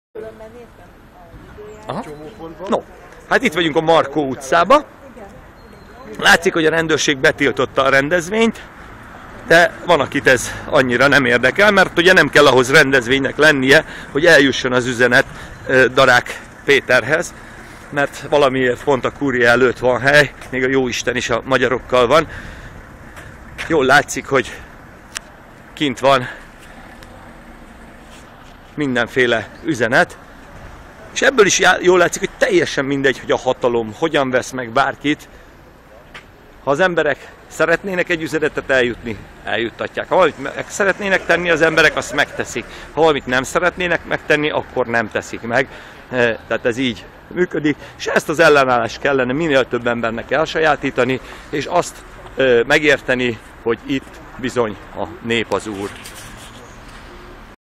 Aha. No, hát itt vagyunk a Markó utcában. Látszik, hogy a rendőrség betiltotta a rendezvényt, de van, akit ez annyira nem érdekel, mert ugye nem kell ahhoz rendezvénynek lennie, hogy eljusson az üzenet Darák Péterhez, mert valamiért pont a kúria előtt van hely, még a jóisten is a magyarokkal van. Jól látszik, hogy kint van mindenféle üzenet, és ebből is jól látszik, hogy teljesen mindegy, hogy a hatalom hogyan vesz meg bárkit. Ha az emberek szeretnének egy üzenetet eljuttatják. Ha valamit meg szeretnének tenni az emberek, azt megteszik. Ha valamit nem szeretnének megtenni, akkor nem teszik meg. Tehát ez így működik, és ezt az ellenállást kellene minél több embernek elsajátítani, és azt megérteni, hogy itt bizony a nép az úr.